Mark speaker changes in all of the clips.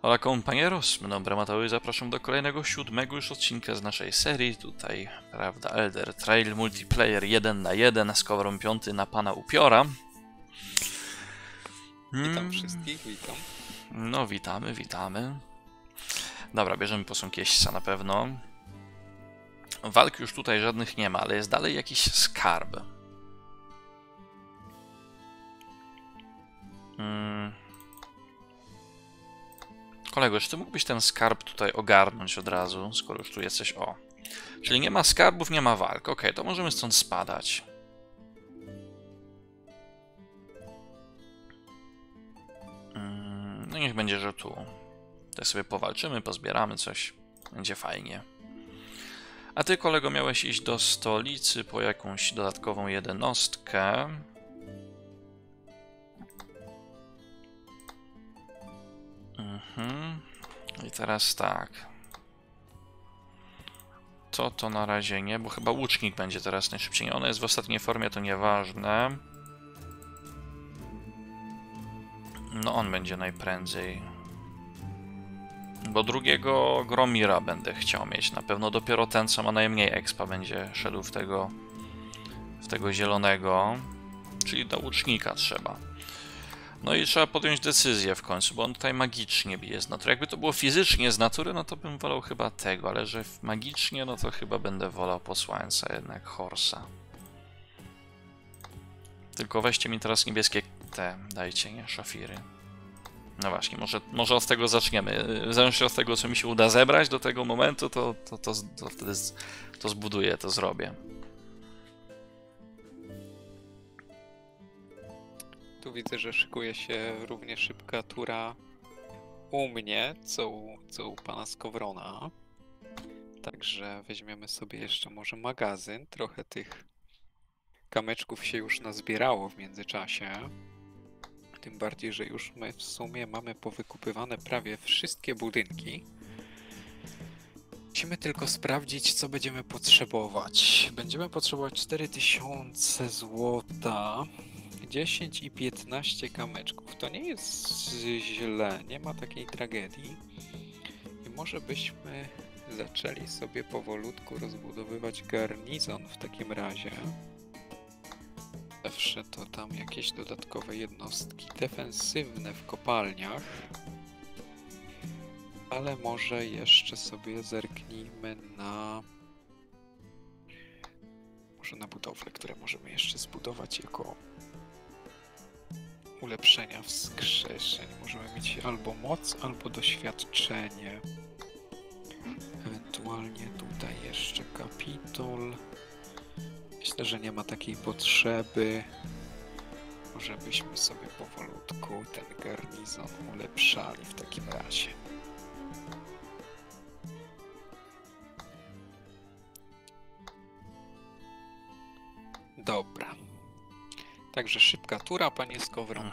Speaker 1: Hola compañeros, my nombre Mateusz i zapraszam do kolejnego 7. już odcinka z naszej serii. Tutaj, prawda, Elder Trail Multiplayer 1 na 1 z coverem 5 na pana upiora.
Speaker 2: Witam wszystkich, witam.
Speaker 1: No, witamy. Dobra, bierzemy posąg jeźdźca na pewno. Walk już tutaj żadnych nie ma, ale jest dalej jakiś skarb. Kolego, czy ty mógłbyś ten skarb tutaj ogarnąć od razu, skoro już tu jesteś? O. Czyli nie ma skarbów, nie ma walk. Okej, to możemy stąd spadać. No niech będzie, że tu. Tutaj sobie powalczymy, pozbieramy coś. Będzie fajnie. A ty, kolego, miałeś iść do stolicy po jakąś dodatkową jednostkę. I teraz tak. To na razie nie, bo chyba łucznik będzie teraz najszybciej. Ona jest w ostatniej formie, to nieważne. No on będzie najprędzej. Bo drugiego Gromira będę chciał mieć. Na pewno dopiero ten, co ma najmniej expa, będzie szedł w tego zielonego. Czyli do łucznika trzeba. No i trzeba podjąć decyzję w końcu, bo on tutaj magicznie bije z natury. Jakby to było fizycznie z natury, no to bym wolał chyba tego, ale że magicznie, no to chyba będę wolał posłańca jednak, Horsa. Tylko weźcie mi teraz niebieskie te, dajcie, nie? Szafiry. No właśnie, może od tego zaczniemy. W zależności od tego, co mi się uda zebrać do tego momentu, to wtedy to zbuduję, to zrobię.
Speaker 2: Tu widzę, że szykuje się równie szybka tura u mnie, co u pana Skowrona. Także weźmiemy sobie jeszcze może magazyn. Trochę tych kamyczków się już nazbierało w międzyczasie. Tym bardziej, że już my w sumie mamy powykupywane prawie wszystkie budynki. Musimy tylko sprawdzić, co będziemy potrzebować. Będziemy potrzebować 4000 złota, 10 i 15 kamyczków. To nie jest źle, nie ma takiej tragedii. I może byśmy zaczęli sobie powolutku rozbudowywać garnizon w takim razie. Zawsze to tam jakieś dodatkowe jednostki defensywne w kopalniach. Ale może jeszcze sobie zerknijmy może na budowle, które możemy jeszcze zbudować jako ulepszenia wskrzeszeń. Możemy mieć albo moc, albo doświadczenie. Ewentualnie tutaj jeszcze kapitol. Myślę, że nie ma takiej potrzeby. Może byśmy sobie powolutku ten garnizon ulepszali w takim razie. Dobra. Także szybka tura, panie Skowron.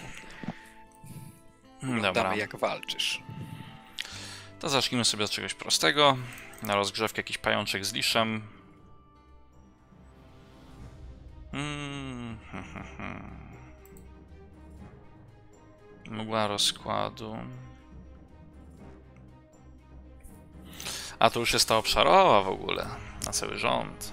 Speaker 2: Oglądamy, jak walczysz.
Speaker 1: To zacznijmy sobie od czegoś prostego. Na rozgrzewkę jakiś pajączek z liszem. Mgła rozkładu. A to już jest ta obszarowa w ogóle. Na cały rząd.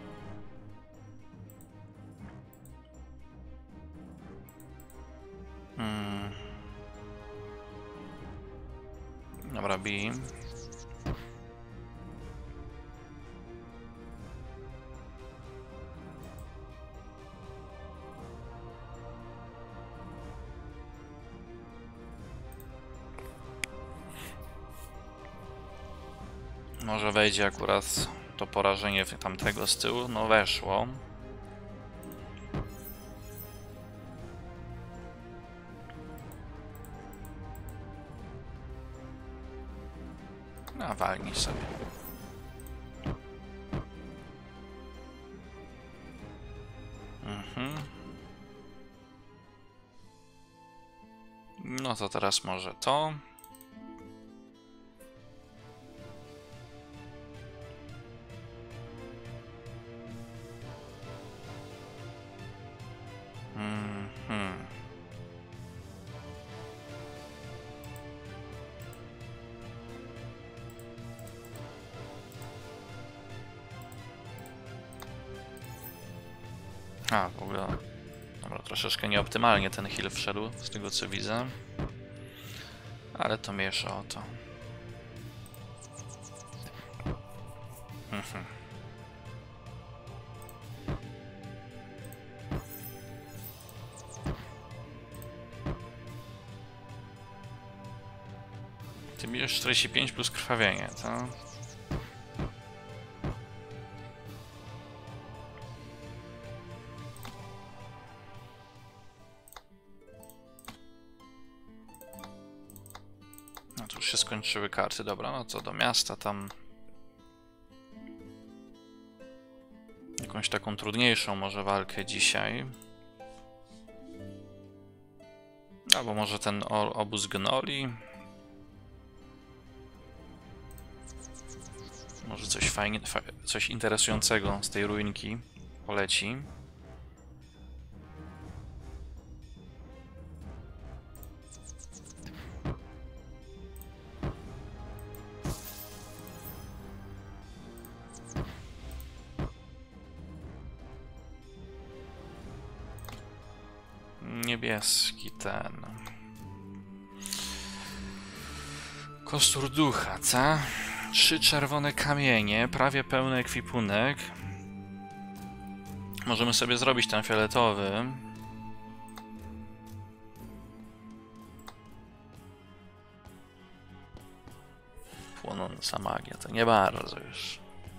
Speaker 1: Dobra, bij. Może wejdzie akurat to porażenie tamtego z tyłu. No weszło. No, walnij sobie. No to teraz może to. A, w ogóle... Dobra, troszeczkę nieoptymalnie ten heal wszedł, z tego co widzę. Ale to mniejsza o to. Ty bierzesz 45 plus krwawienie, to... No tu już się skończyły karty, dobra, no to do miasta tam... Jakąś taką trudniejszą może walkę dzisiaj. Albo może ten obóz gnoli. Może coś fajnie, coś interesującego z tej ruinki poleci. Niebieski ten. Kostur ducha, co? 3 czerwone kamienie, prawie pełny ekwipunek. Możemy sobie zrobić ten fioletowy. Płonąca magia, to nie bardzo już.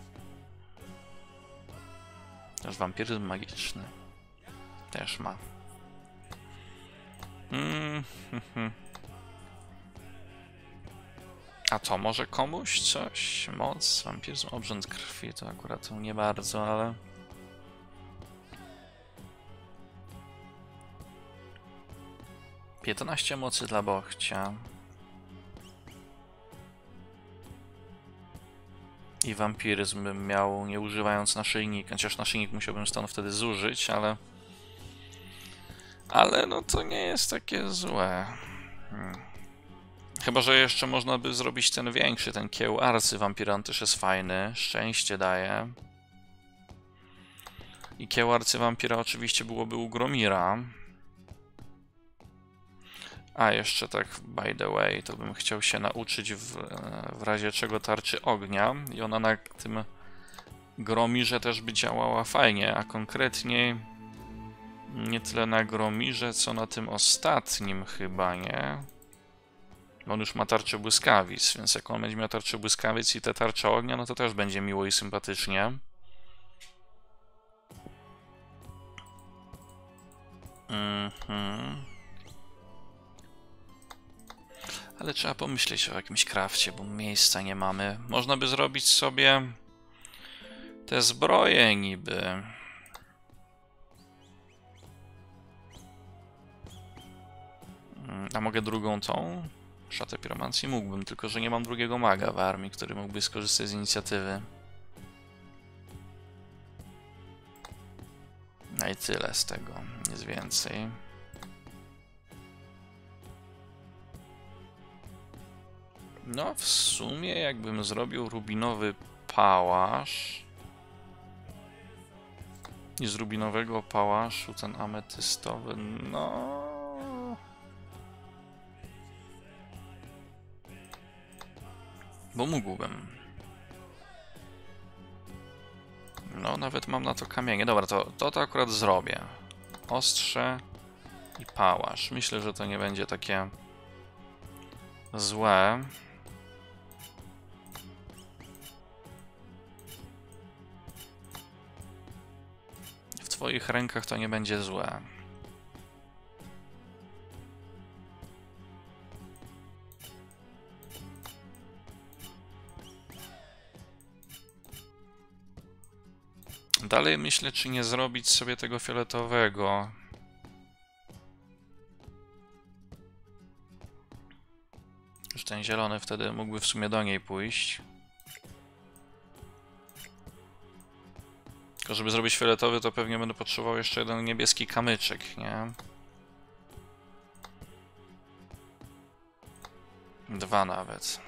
Speaker 1: Też wampiryzm magiczny. Też ma. A to może komuś coś? Moc, wampiryzm, obrzęd krwi, to akurat nie bardzo, ale... „15 mocy dla bochcia. I wampiryzm bym miał, nie używając naszyjnika. Chociaż naszyjnik musiałbym stąd wtedy zużyć, ale... Ale no to nie jest takie złe. Chyba że jeszcze można by zrobić ten większy, ten kieł arcywampira, on też jest fajny, szczęście daje. I kieł arcywampira oczywiście byłoby u Gromira. A jeszcze tak, by the way, to bym chciał się nauczyć w razie czego tarczy ognia i ona na tym Gromirze też by działała fajnie, a konkretniej nie tyle na Gromirze, co na tym ostatnim chyba, nie? On już ma tarczę błyskawic, więc jak on będzie miał tarczę błyskawic i te tarcze ognia, no to też będzie miło i sympatycznie. Ale trzeba pomyśleć o jakimś crafcie, bo miejsca nie mamy. Można by zrobić sobie te zbroje niby. A mogę drugą tą? Szatę piromancji mógłbym, tylko że nie mam drugiego maga w armii, który mógłby skorzystać z inicjatywy. No i tyle z tego, nic więcej. No w sumie jakbym zrobił rubinowy pałasz i z rubinowego pałaszu ten ametystowy, no... Bo mógłbym. No, nawet mam na to kamienie. Dobra, to akurat zrobię. Ostrze i pałasz. Myślę, że to nie będzie takie złe. W twoich rękach to nie będzie złe. Dalej myślę, czy nie zrobić sobie tego fioletowego. Już ten zielony wtedy mógłby w sumie do niej pójść. Tylko żeby zrobić fioletowy, to pewnie będę potrzebował jeszcze jeden niebieski kamyczek, nie? 2 nawet.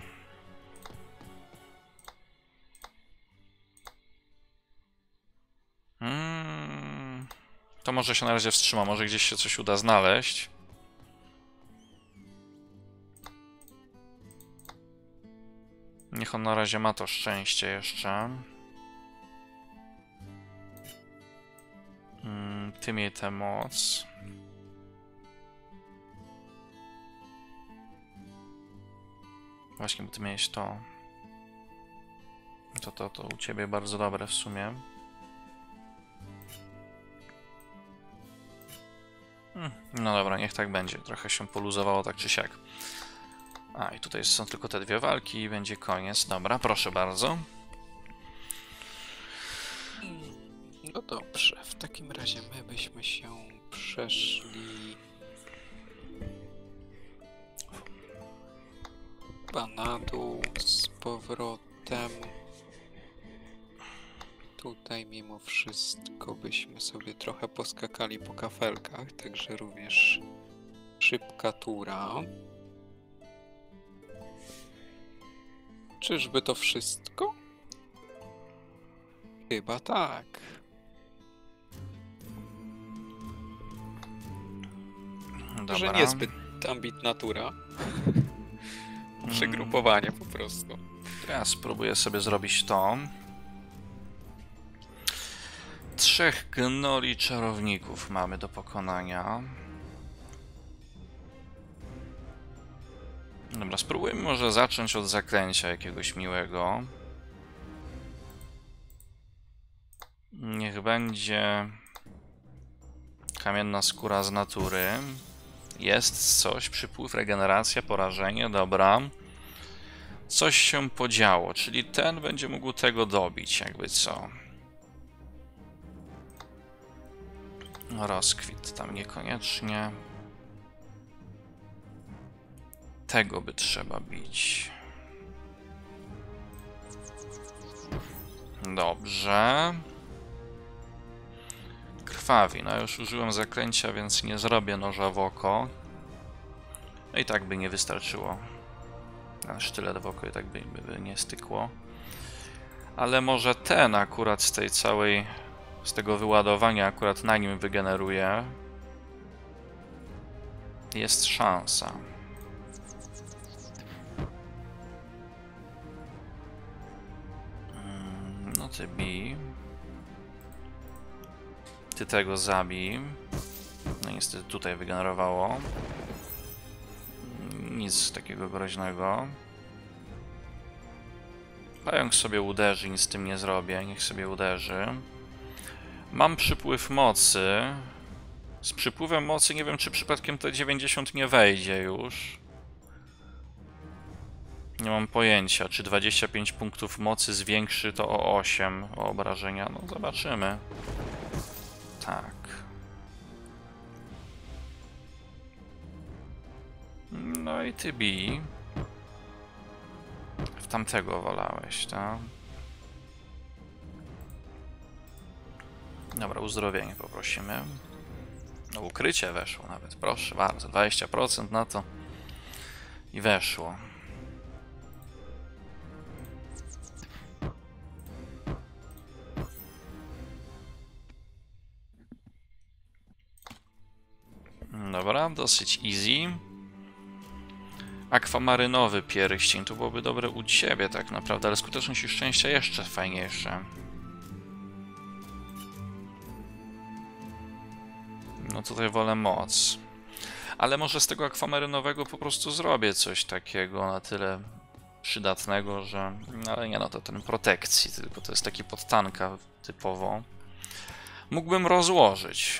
Speaker 1: To może się na razie wstrzyma, może gdzieś się coś uda znaleźć. Niech on na razie ma to szczęście jeszcze. Ty miej tę moc. Właśnie, bo ty miałeś to. To u ciebie bardzo dobre w sumie. No dobra, niech tak będzie. Trochę się poluzowało tak czy siak. A, i tutaj są tylko te dwie walki i będzie koniec. Dobra, proszę bardzo.
Speaker 2: No dobrze, w takim razie my byśmy się przeszli na dół z powrotem. Tutaj mimo wszystko byśmy sobie trochę poskakali po kafelkach, także również szybka tura. Czyżby to wszystko? Chyba tak.
Speaker 1: Dobra.
Speaker 2: Że niezbyt ambitna tura. Przegrupowanie po prostu.
Speaker 1: Ja spróbuję sobie zrobić to. 3 gnoli czarowników mamy do pokonania. Dobra, spróbujmy może zacząć od zaklęcia jakiegoś miłego. Niech będzie kamienna skóra z natury. Jest coś, przypływ, regeneracja, porażenie, dobra. Coś się podziało, czyli ten będzie mógł tego dobić, jakby co. Rozkwit tam niekoniecznie. Tego by trzeba bić. Dobrze. Krwawi. No już użyłem zaklęcia, więc nie zrobię noża w oko. No i tak by nie wystarczyło. A sztylet w oko i tak by nie stykło. Ale może ten akurat z tej całej... z tego wyładowania akurat na nim wygeneruje. Jest szansa. No ty bij. Ty tego zabij. No niestety tutaj wygenerowało. Nic takiego groźnego. Pająk sobie uderzy, nic z tym nie zrobię. Niech sobie uderzy. Mam przypływ mocy. Z przypływem mocy nie wiem, czy przypadkiem te 90 nie wejdzie już. Nie mam pojęcia, czy 25 punktów mocy zwiększy to o 8 o obrażenia. No zobaczymy. Tak. No i ty bij. W tamtego wolałeś, tak? Dobra, uzdrowienie poprosimy. No ukrycie weszło nawet, proszę bardzo. 20% na to. I weszło. Dobra, dosyć easy. Akwamarynowy pierścień, to byłoby dobre u ciebie tak naprawdę, ale skuteczność i szczęścia jeszcze fajniejsze. No tutaj wolę moc. Ale może z tego akwamarynowego po prostu zrobię coś takiego na tyle przydatnego, że... Ale nie, no to ten protekcji, tylko to jest taki podtanka typowo. Mógłbym rozłożyć.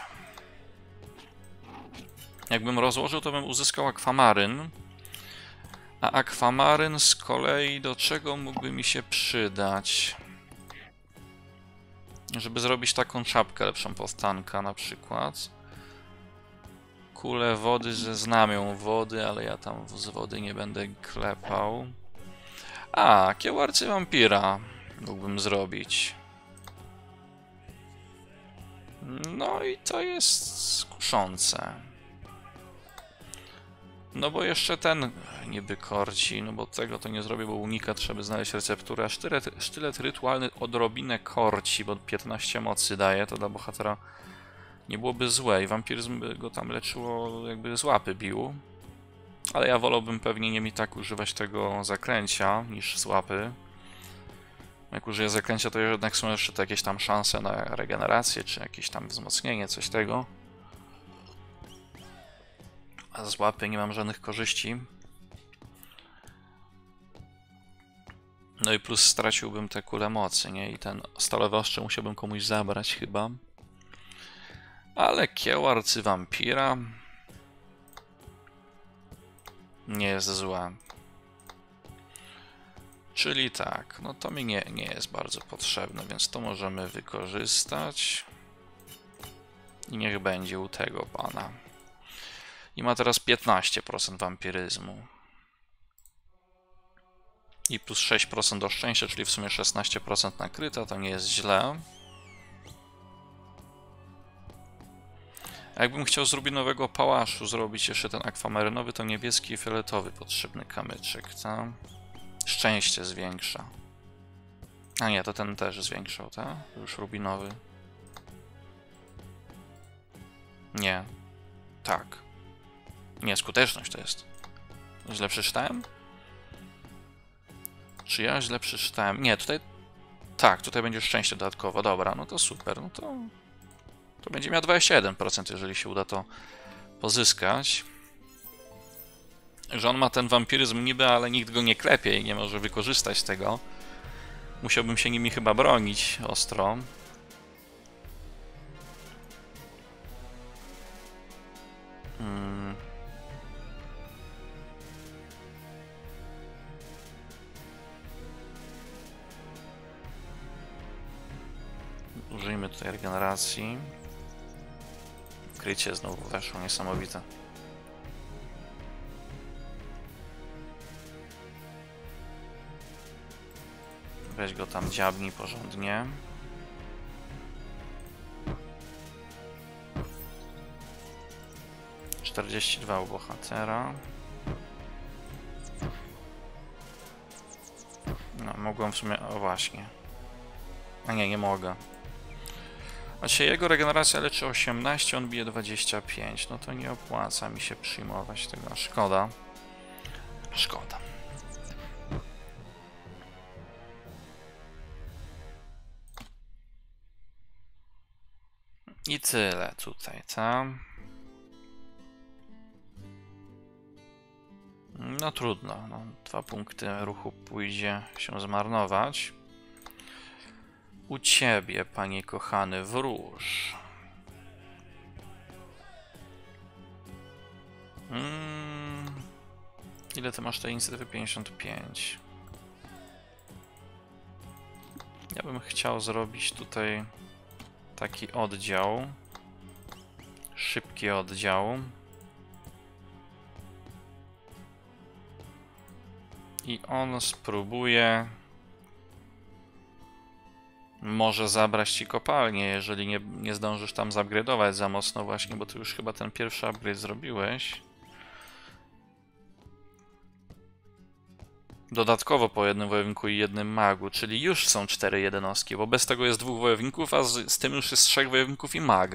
Speaker 1: Jakbym rozłożył, to bym uzyskał akwamaryn. A akwamaryn z kolei do czego mógłby mi się przydać? Żeby zrobić taką czapkę lepszą podtanka na przykład. Kulę wody ze znamią wody, ale ja tam z wody nie będę klepał. A, kieł arcywampira mógłbym zrobić. No i to jest kuszące. No bo jeszcze ten niby korci, no bo tego to nie zrobię, bo unika trzeba znaleźć recepturę. A sztylet rytualny odrobinę korci, bo 15 mocy daje, to dla bohatera nie byłoby złe i wampiryzm by go tam leczyło, jakby z łapy bił. Ale ja wolałbym pewnie nie mi tak używać tego zaklęcia niż z łapy. Jak użyję zaklęcia, to jednak są jeszcze jakieś tam szanse na regenerację, czy jakieś tam wzmocnienie, coś tego. A z łapy nie mam żadnych korzyści. No i plus straciłbym te kule mocy, nie? I ten stalowe ostrze musiałbym komuś zabrać chyba. Ale kieł arcywampira nie jest złe. Czyli tak, no to mi nie jest bardzo potrzebne, więc to możemy wykorzystać. I niech będzie u tego pana. I ma teraz 15% wampiryzmu. I plus 6% do szczęścia, czyli w sumie 16% nakryta, to nie jest źle. A jakbym chciał z rubinowego pałaszu zrobić jeszcze ten akwamerynowy, to niebieski i fioletowy potrzebny kamyczek, tak? Szczęście zwiększa. A nie, to ten też zwiększał, tak? Już rubinowy. Nie. Tak. Nie, skuteczność to jest. Źle przeczytałem? Czy ja źle przeczytałem? Nie, tutaj... Tak, tutaj będzie szczęście dodatkowo. Dobra, no to super. No to będzie miał 21%, jeżeli się uda to pozyskać. Że on ma ten wampiryzm niby, ale nikt go nie klepie i nie może wykorzystać tego. Musiałbym się nimi chyba bronić ostro. Użyjmy tutaj regeneracji. Krycie znowu weszło, niesamowite. Weź go tam, dziabnij porządnie. ...42 u bohatera. No, mogłem w sumie... O, właśnie. A nie, nie mogę. Znaczy, jego regeneracja leczy 18, on bije 25. No to nie opłaca mi się przyjmować tego. Szkoda. Szkoda. I tyle tutaj, tak? No trudno, no, 2 punkty ruchu pójdzie się zmarnować. U ciebie, panie kochany, wróż. Ile ty masz tej inicjatywy? 55. Ja bym chciał zrobić tutaj taki oddział. Szybki oddział. I on spróbuje może zabrać ci kopalnię, jeżeli nie zdążysz tam zupgrade'ować za mocno właśnie, bo ty już chyba ten pierwszy upgrade zrobiłeś. Dodatkowo po jednym wojowniku i jednym magu, czyli już są 4 jednostki, bo bez tego jest 2 wojowników, a z tym już jest 3 wojowników i mag.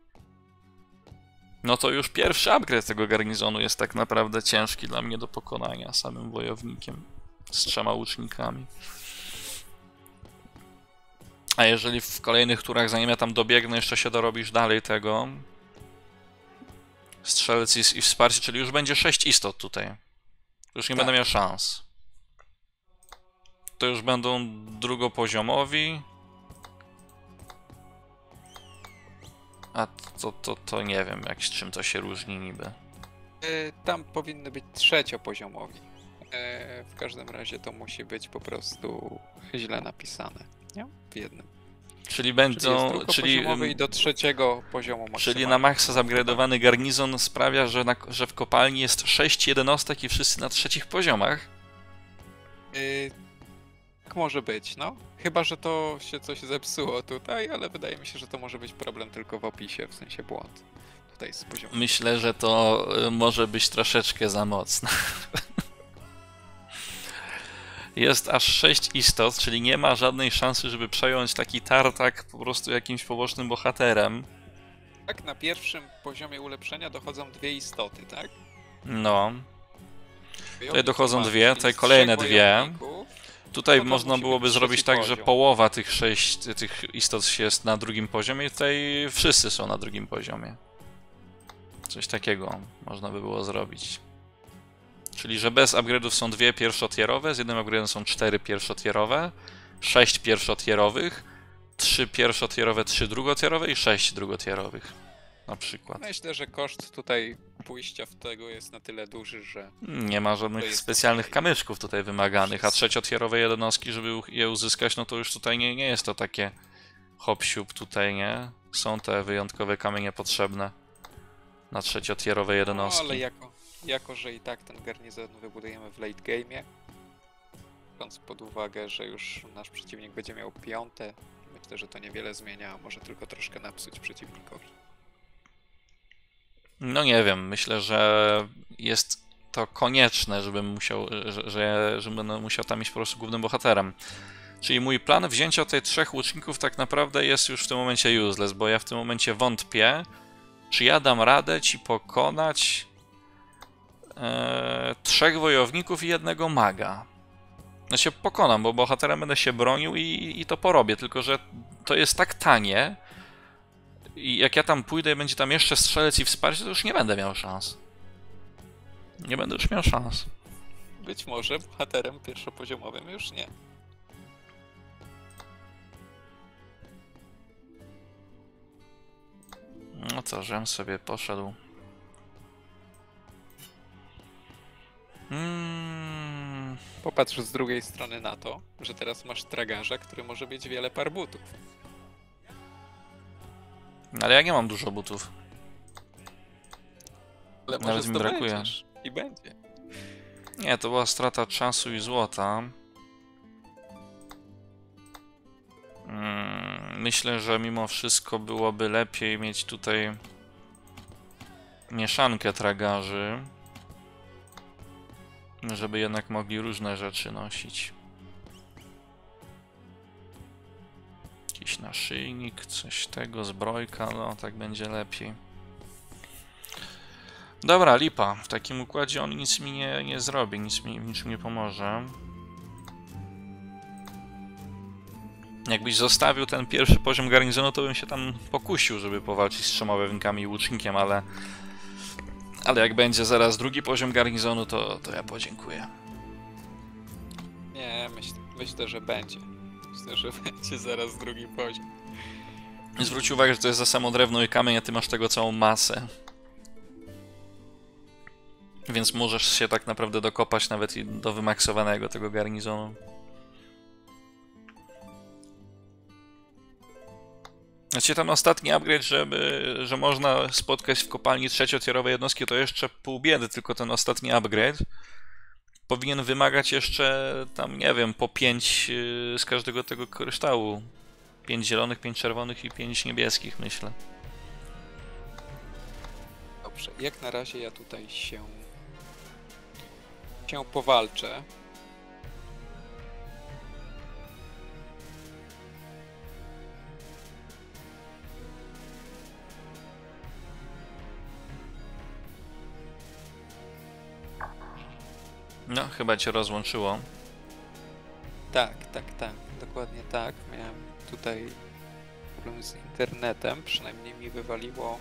Speaker 1: No to już pierwszy upgrade tego garnizonu jest tak naprawdę ciężki dla mnie do pokonania samym wojownikiem z 3 łucznikami. A jeżeli w kolejnych turach, zanim ja tam dobiegnę, jeszcze się dorobisz dalej tego strzelec i wsparcie, czyli już będzie 6 istot tutaj. Już nie będę miał szans. To już będą drugopoziomowi. A to nie wiem, z czym to się różni niby.
Speaker 2: Tam powinny być trzeciopoziomowi. W każdym razie to musi być po prostu źle napisane, nie? W jednym.
Speaker 1: Czyli będą...
Speaker 2: Czyli i do 3. poziomu maksymalnie.
Speaker 1: Czyli na maksa zupgrade'owany garnizon sprawia, że w kopalni jest 6 jednostek i wszyscy na 3 poziomach?
Speaker 2: Tak może być, no. Chyba że to się coś zepsuło tutaj, ale wydaje mi się, że to może być problem tylko w opisie, w sensie błąd. Tutaj z poziomu.
Speaker 1: Myślę, że to może być troszeczkę za mocne. Jest aż 6 istot, czyli nie ma żadnej szansy, żeby przejąć taki tartak po prostu jakimś pobocznym bohaterem.
Speaker 2: tak? Na pierwszym poziomie ulepszenia dochodzą 2 istoty, tak?
Speaker 1: No. Tutaj
Speaker 2: Wojownik
Speaker 1: dochodzą
Speaker 2: walczy,
Speaker 1: 2,
Speaker 2: czyli
Speaker 1: tutaj
Speaker 2: z
Speaker 1: kolejne
Speaker 2: 3
Speaker 1: 2.
Speaker 2: wojowników.
Speaker 1: Tutaj
Speaker 2: to
Speaker 1: można
Speaker 2: musi
Speaker 1: byłoby
Speaker 2: być
Speaker 1: zrobić
Speaker 2: trzeci
Speaker 1: tak, że
Speaker 2: poziom.
Speaker 1: połowa tych istot jest na drugim poziomie i tutaj wszyscy są na drugim poziomie. Coś takiego można by było zrobić. Czyli, że bez upgrade'ów są 2 pierwszotierowe, z jednym upgrade'em są 4 pierwszotierowe, 6 pierwszotierowych, 3 pierwszotierowe, 3 drugotierowe i 6 drugotierowych. Na przykład.
Speaker 2: Myślę, że koszt tutaj pójścia w tego jest na tyle duży, że
Speaker 1: Nie ma
Speaker 2: To
Speaker 1: żadnych
Speaker 2: jest
Speaker 1: specjalnych
Speaker 2: okej.
Speaker 1: kamyczków tutaj wymaganych, a trzeciotierowe jednostki, żeby je uzyskać, no to już tutaj nie jest to takie hop-siup tutaj, nie? Są te wyjątkowe kamienie potrzebne na trzeciotierowe
Speaker 2: no,
Speaker 1: jednostki.
Speaker 2: ale jako, że i tak ten garnizon wybudujemy w late game'ie, biorąc pod uwagę, że już nasz przeciwnik będzie miał 5, myślę, że to niewiele zmienia, a może tylko troszkę napsuć przeciwnikowi.
Speaker 1: No nie wiem, myślę, że jest to konieczne, żebym będę musiał tam iść po prostu głównym bohaterem. Czyli mój plan wzięcia tych 3 łuczników tak naprawdę jest już w tym momencie useless, bo ja w tym momencie wątpię, czy ja dam radę ci pokonać 3 wojowników i 1 maga. No się pokonam, bo bohaterem będę się bronił i to porobię, tylko że to jest tak tanie i jak ja tam pójdę i będzie tam jeszcze strzelec i wsparcie, to już nie będę miał szans. Nie będę już miał szans.
Speaker 2: Być może bohaterem pierwszopoziomowym już nie.
Speaker 1: No co, żem sobie poszedł.
Speaker 2: Popatrz z drugiej strony na to, że teraz masz tragarza, który może mieć wiele par butów.
Speaker 1: Ale ja nie mam dużo butów.
Speaker 2: Ale
Speaker 1: Nawet
Speaker 2: może
Speaker 1: mi brakuje.
Speaker 2: zdobędziesz i będzie.
Speaker 1: Nie, to była strata czasu i złota. Myślę, że mimo wszystko byłoby lepiej mieć tutaj mieszankę tragarzy, żeby jednak mogli różne rzeczy nosić. Jakiś naszyjnik, coś tego, zbrojka, no tak będzie lepiej. Dobra, lipa. W takim układzie on nic mi nie zrobi, nic mi nie pomoże. Jakbyś zostawił ten pierwszy poziom garnizonu, to bym się tam pokusił, żeby powalczyć z 3 wojownikami i łucznikiem, ale jak będzie zaraz drugi poziom garnizonu, to ja podziękuję.
Speaker 2: Nie, myślę, że będzie. Myślę, że będzie zaraz drugi poziom.
Speaker 1: Zwróć uwagę, że to jest za samo drewno i kamień, a ty masz tego całą masę. Więc możesz się tak naprawdę dokopać nawet i do wymaksowanego tego garnizonu. Znaczy ten ostatni upgrade, że można spotkać w kopalni trzeciotierowe jednostki, to jeszcze pół biedy, tylko ten ostatni upgrade powinien wymagać jeszcze tam, nie wiem, po 5 z każdego tego kryształu. 5 zielonych, 5 czerwonych i 5 niebieskich, myślę.
Speaker 2: Dobrze, jak na razie ja tutaj się powalczę.
Speaker 1: No, chyba cię rozłączyło.
Speaker 2: Tak, dokładnie tak. Miałem tutaj problem z internetem, przynajmniej mi wywaliło.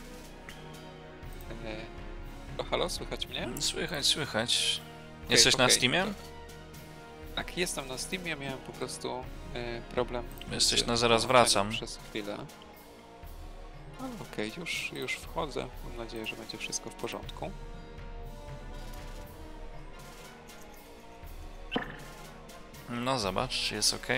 Speaker 2: Halo, słychać mnie?
Speaker 1: Słychać. Jesteś na Steamie?
Speaker 2: Tak, jestem na Steamie, miałem po prostu problem.
Speaker 1: Jesteś
Speaker 2: z
Speaker 1: na zaraz
Speaker 2: połączeniem
Speaker 1: wracam.
Speaker 2: Przez chwilę. Okej, już wchodzę. Mam nadzieję, że będzie wszystko w porządku.
Speaker 1: No zobacz, czy jest ok.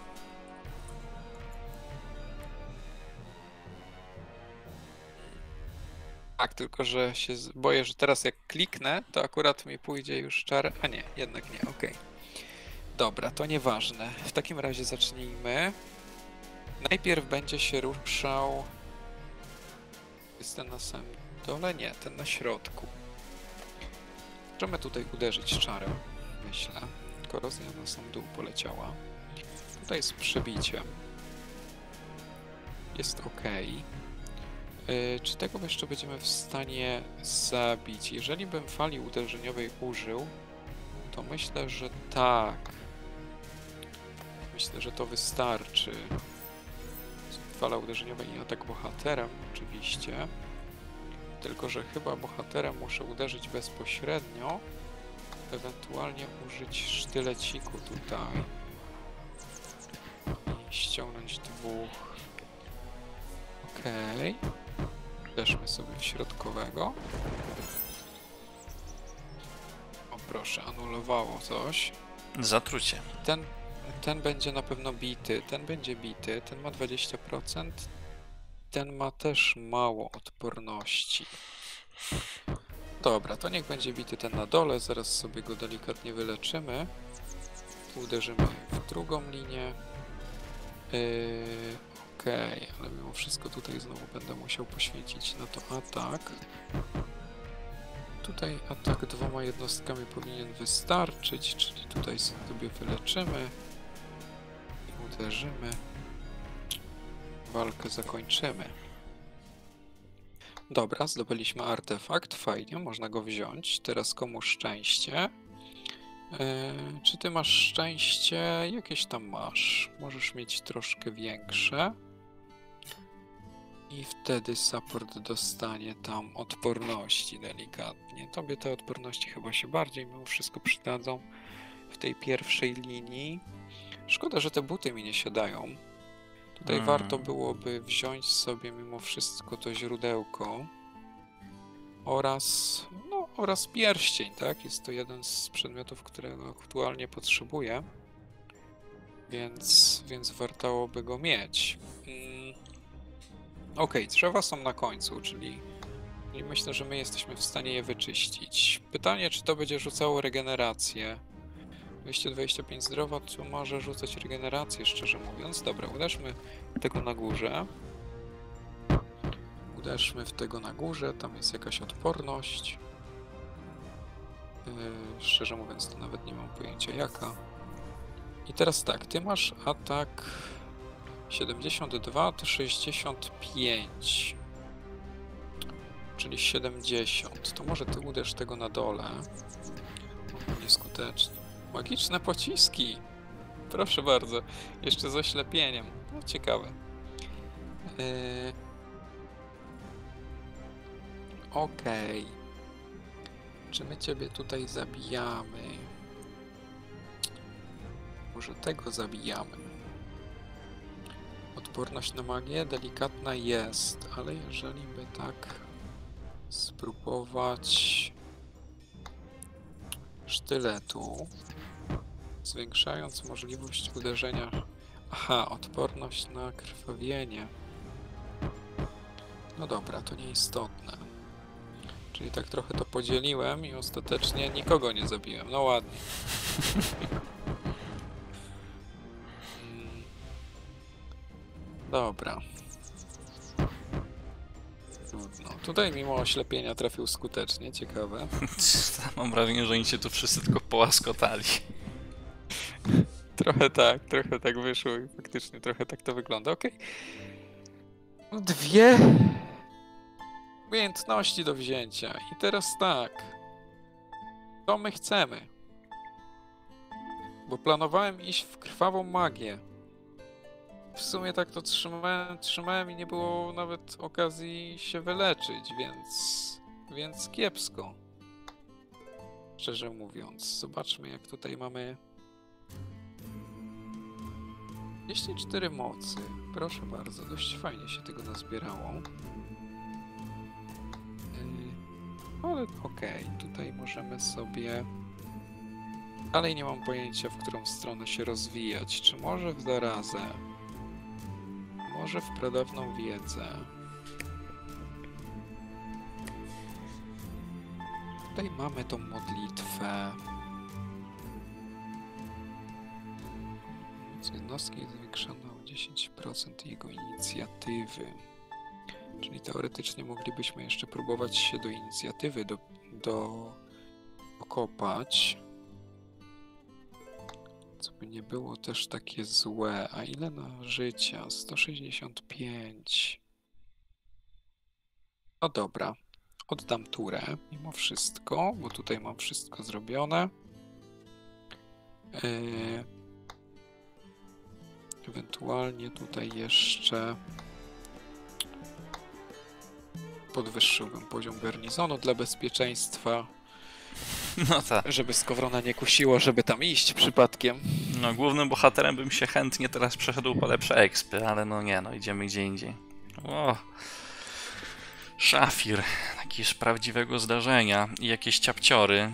Speaker 2: Tak, tylko że się boję, że teraz jak kliknę, to akurat mi pójdzie już czar. A nie, jednak nie, okej. Dobra, to nieważne. W takim razie zacznijmy. Najpierw będzie się ruszał. Jest ten na samym dole? Nie, ten na środku. Możemy tutaj uderzyć czarem, myślę. Korozja na sam dół poleciała. Tutaj z przebiciem. Jest ok. Czy tego jeszcze będziemy w stanie zabić? Jeżeli bym fali uderzeniowej użył, to myślę, że tak. Myślę, że to wystarczy. Fala uderzeniowa i atak bohaterem, oczywiście. Tylko że chyba bohaterem muszę uderzyć bezpośrednio. Ewentualnie użyć sztyleciku tutaj. I ściągnąć dwóch. Okej. Uderzmy sobie w środkowego. O proszę, anulowało coś.
Speaker 1: Zatrucie.
Speaker 2: Ten będzie na pewno bity. Ten będzie bity. Ten ma 20%. Ten ma też mało odporności. Dobra, to niech będzie bity ten na dole. Zaraz sobie go delikatnie wyleczymy. Uderzymy w drugą linię. Okej, ale mimo wszystko tutaj znowu będę musiał poświęcić na to atak. Tutaj atak 2 jednostkami powinien wystarczyć, czyli tutaj sobie wyleczymy i uderzymy. Walkę zakończymy. Dobra, zdobyliśmy artefakt, fajnie, można go wziąć. Teraz komu szczęście? Czy ty masz szczęście? Jakieś tam masz. Możesz mieć troszkę większe. I wtedy support dostanie tam odporności delikatnie. Tobie te odporności chyba się bardziej mimo wszystko przydadzą w tej pierwszej linii. Szkoda, że te buty mi nie siadają. Tutaj warto byłoby wziąć sobie mimo wszystko to źródełko oraz pierścień, tak? Jest to jeden z przedmiotów, którego aktualnie potrzebuję, więc wartałoby go mieć. Okej, drzewa są na końcu, czyli myślę, że my jesteśmy w stanie je wyczyścić. Pytanie, czy to będzie rzucało regenerację? 225 zdrowia, to może rzucać regenerację, szczerze mówiąc. Dobra, uderzmy tego na górze. Uderzmy w tego na górze, tam jest jakaś odporność. Szczerze mówiąc, to nawet nie mam pojęcia jaka. I teraz tak, ty masz atak 72, to 65. Czyli 70. To może ty uderz tego na dole. Nieskutecznie. Magiczne pociski! Proszę bardzo. Jeszcze z oślepieniem. No ciekawe. Okej. Czy my ciebie tutaj zabijamy? Może tego zabijamy? Odporność na magię delikatna jest, ale jeżeli by tak spróbować sztyletu, zwiększając możliwość uderzenia... Aha, odporność na krwawienie. No dobra, to nieistotne. Czyli tak trochę to podzieliłem i ostatecznie nikogo nie zabiłem. No ładnie. Dobra. Trudno. Tutaj mimo oślepienia trafił skutecznie, ciekawe.
Speaker 1: Mam wrażenie, że oni się tu wszyscy tylko połaskotali.
Speaker 2: Trochę tak wyszło i faktycznie trochę tak to wygląda. Okej. 2 umiejętności do wzięcia. I teraz tak. Co my chcemy? Bo planowałem iść w krwawą magię. W sumie tak to trzymałem i nie było nawet okazji się wyleczyć, więc kiepsko. Szczerze mówiąc. Zobaczmy, jak tutaj mamy 24 mocy. Proszę bardzo, dość fajnie się tego nazbierało. Ale okej, tutaj możemy sobie... Dalej nie mam pojęcia, w którą stronę się rozwijać. Czy może w zarazę? Może w pradawną wiedzę? Tutaj mamy tą modlitwę. Moc jednostki jest zwiększona o 10% jego inicjatywy. Czyli teoretycznie moglibyśmy jeszcze próbować się do inicjatywy dokopać. Co by nie było też takie złe. A ile na życia? 165. No dobra. Oddam turę mimo wszystko, bo tutaj mam wszystko zrobione. Ewentualnie tutaj jeszcze podwyższyłbym poziom garnizonu dla bezpieczeństwa,
Speaker 1: No tak.
Speaker 2: żeby Skowrona nie kusiło, żeby tam iść przypadkiem.
Speaker 1: No, głównym bohaterem bym się chętnie teraz przeszedł po lepsze expy, ale no nie, no idziemy gdzie indziej. O, szafir, taki z prawdziwego zdarzenia i jakieś ciapciory.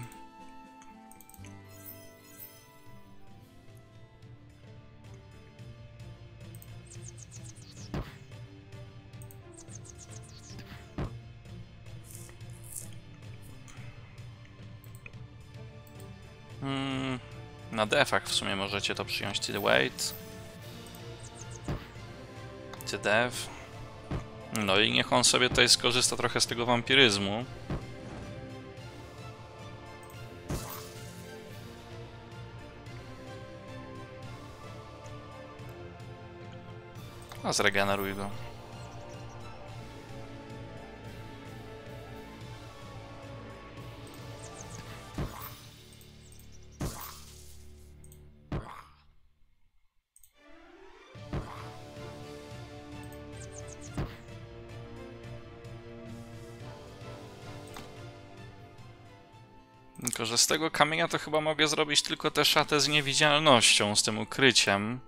Speaker 1: Na defach w sumie możecie to przyjąć. Ty wait. Ty def. No i niech on sobie tutaj skorzysta trochę z tego wampiryzmu. A zregeneruj go. Tylko że z tego kamienia to chyba mogę zrobić tylko tę szatę z niewidzialnością, z tym ukryciem.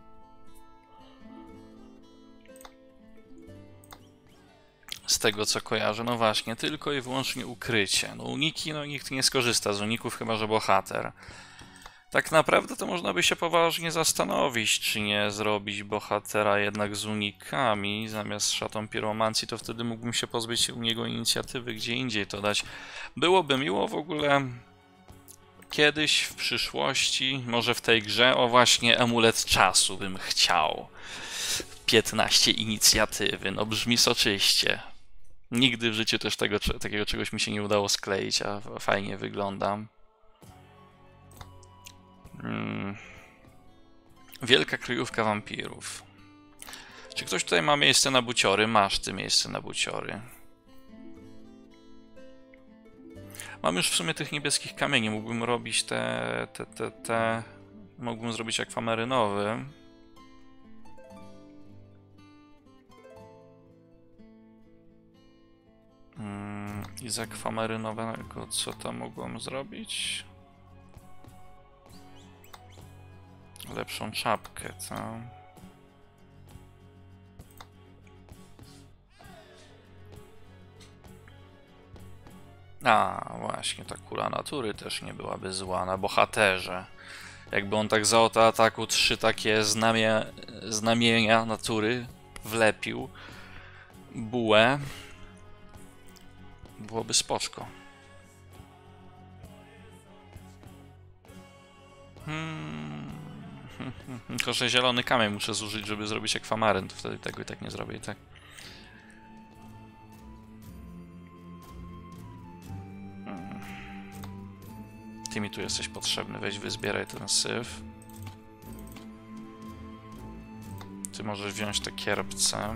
Speaker 1: Z tego co kojarzę, no właśnie, tylko i wyłącznie ukrycie. No uniki, no nikt nie skorzysta z uników, chyba że bohater. Tak naprawdę to można by się poważnie zastanowić, czy nie zrobić bohatera jednak z unikami zamiast szatą piromancji, to wtedy mógłbym się pozbyć u niego inicjatywy gdzie indziej to dać. Byłoby miło w ogóle kiedyś w przyszłości, może w tej grze, o właśnie amulet czasu bym chciał. 15 inicjatywy, no brzmi soczyście. Nigdy w życiu też takiego czegoś mi się nie udało skleić, a fajnie wygląda. Wielka kryjówka wampirów. Czy ktoś tutaj ma miejsce na buciory? Masz ty miejsce na buciory. Mam już w sumie tych niebieskich kamieni. Mógłbym robić te. Mógłbym zrobić akwamerynowy. I z akwamarynowego co tam mogłem zrobić? Lepszą czapkę, co? A, właśnie, ta kula natury też nie byłaby zła na bohaterze. Jakby on tak za ataku 3 takie znamienia natury wlepił, bułę, byłoby spoczko. Tylko, że zielony kamień muszę zużyć, żeby zrobić akwamaryn, to wtedy tego i tak nie zrobię i tak. Ty mi tu jesteś potrzebny, weź wyzbieraj ten syf. Ty możesz wziąć te kierbce.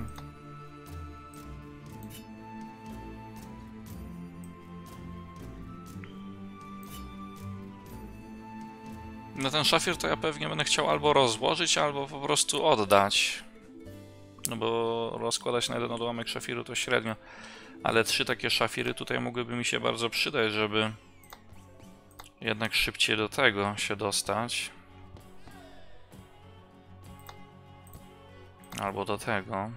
Speaker 1: No ten szafir to ja pewnie będę chciał albo rozłożyć, albo po prostu oddać. No bo rozkładać na jeden odłamek szafiru to średnio. Ale 3 takie szafiry tutaj mogłyby mi się bardzo przydać, żeby jednak szybciej do tego się dostać. Albo do tego.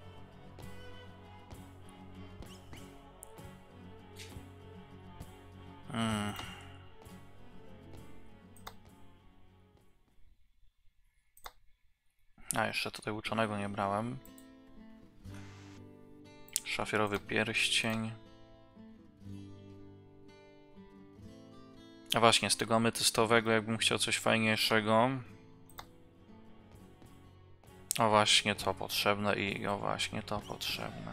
Speaker 1: A, jeszcze tutaj uczonego nie brałem. Szafirowy pierścień. A właśnie, z tego ametystowego, jakbym chciał coś fajniejszego. O właśnie to potrzebne i o właśnie to potrzebne.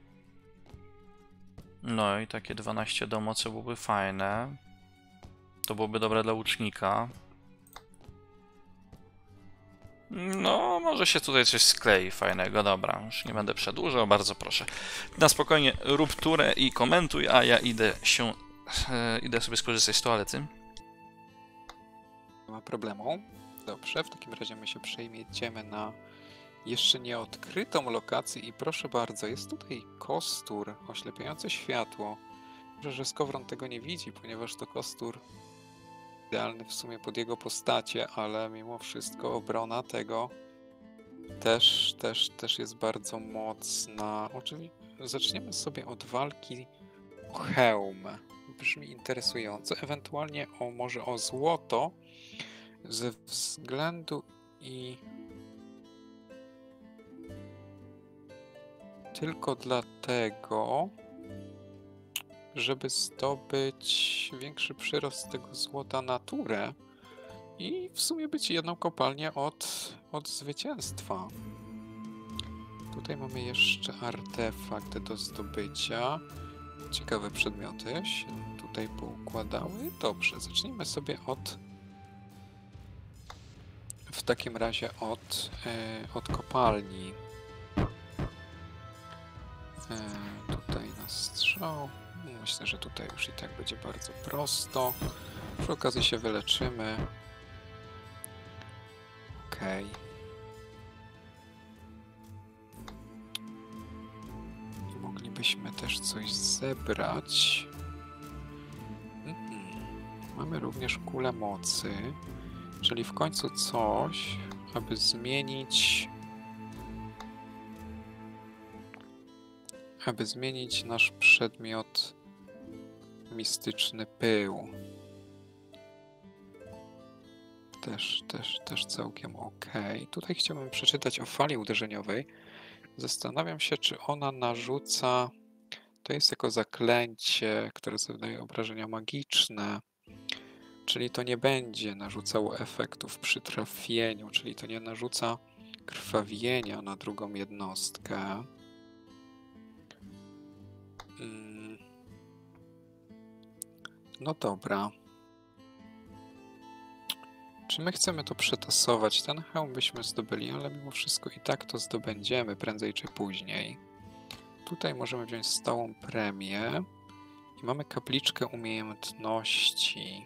Speaker 1: No i takie 12 do mocy byłoby fajne. To byłoby dobre dla łucznika. No, może się tutaj coś sklei fajnego. Dobra, już nie będę przedłużał, bardzo proszę. Na spokojnie rób turę i komentuj, a ja idę sobie skorzystać z toalety.
Speaker 2: Nie ma problemu. Dobrze, w takim razie my się przejmiemy na jeszcze nieodkrytą lokację i proszę bardzo, jest tutaj kostur, oślepiające światło. Dobrze, że Skowron tego nie widzi, ponieważ to kostur idealny w sumie pod jego postacie, ale mimo wszystko obrona tego też jest bardzo mocna. Oczywiście zaczniemy sobie od walki o hełm. Brzmi interesująco. Ewentualnie może o złoto ze względu i tylko dlatego, żeby zdobyć większy przyrost tego złota naturę i w sumie być jedną kopalnię od zwycięstwa. Tutaj mamy jeszcze artefakt do zdobycia. Ciekawe przedmioty się tutaj poukładały. Dobrze, zacznijmy sobie w takim razie od kopalni. Tutaj na strzał. Myślę, że tutaj już i tak będzie bardzo prosto. Przy okazji się wyleczymy. Okej. I moglibyśmy też coś zebrać. Mamy również kulę mocy, czyli w końcu coś, aby zmienić nasz przedmiot mistyczny pył. Też całkiem ok. Tutaj chciałbym przeczytać o fali uderzeniowej. Zastanawiam się, czy ona narzuca... To jest jako zaklęcie, które zadaje obrażenia magiczne. Czyli to nie będzie narzucało efektów przy trafieniu, czyli to nie narzuca krwawienia na drugą jednostkę. No dobra. Czy my chcemy to przetasować? Ten hełm byśmy zdobyli, ale mimo wszystko i tak to zdobędziemy prędzej czy później. Tutaj możemy wziąć stałą premię i mamy kapliczkę umiejętności.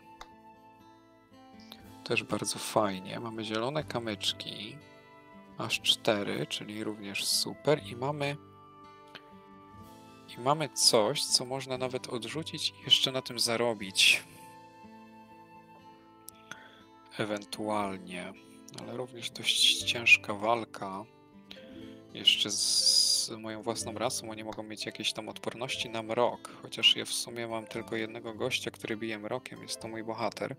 Speaker 2: Też bardzo fajnie. Mamy zielone kamyczki, aż 4, czyli również super. I mamy coś, co można nawet odrzucić i jeszcze na tym zarobić. Ewentualnie. Ale również dość ciężka walka. Jeszcze z moją własną rasą oni mogą mieć jakieś tam odporności na mrok. Chociaż ja w sumie mam tylko jednego gościa, który bije mrokiem. Jest to mój bohater.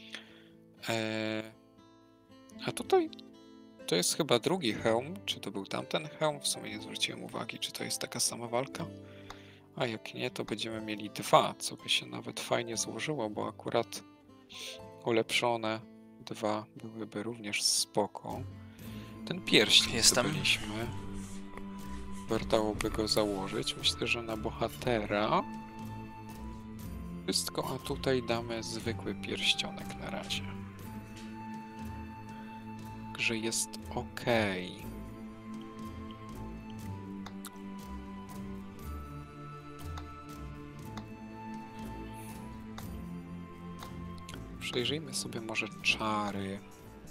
Speaker 2: A tutaj to jest chyba drugi hełm. Czy to był tamten hełm? W sumie nie zwróciłem uwagi, czy to jest taka sama walka. A jak nie, to będziemy mieli 2, co by się nawet fajnie złożyło, bo akurat ulepszone 2 byłyby również spoko. Ten pierścień zdobyliśmy. Wartałoby go założyć. Myślę, że na bohatera wszystko, a tutaj damy zwykły pierścionek na razie. Także jest ok. Przejrzyjmy sobie może czary.